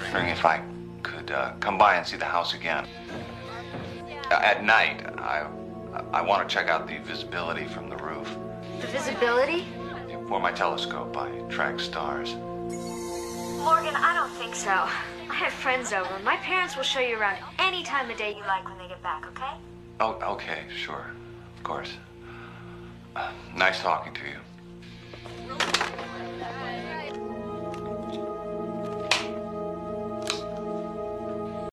wondering if I could come by and see the house again. At night, I want to check out the visibility from the roof. The visibility? For my telescope, I track stars. Morgan, I don't think so. I have friends over. My parents will show you around any time of day you like when they get back, okay? Oh, okay, sure. Of course. Nice talking to you.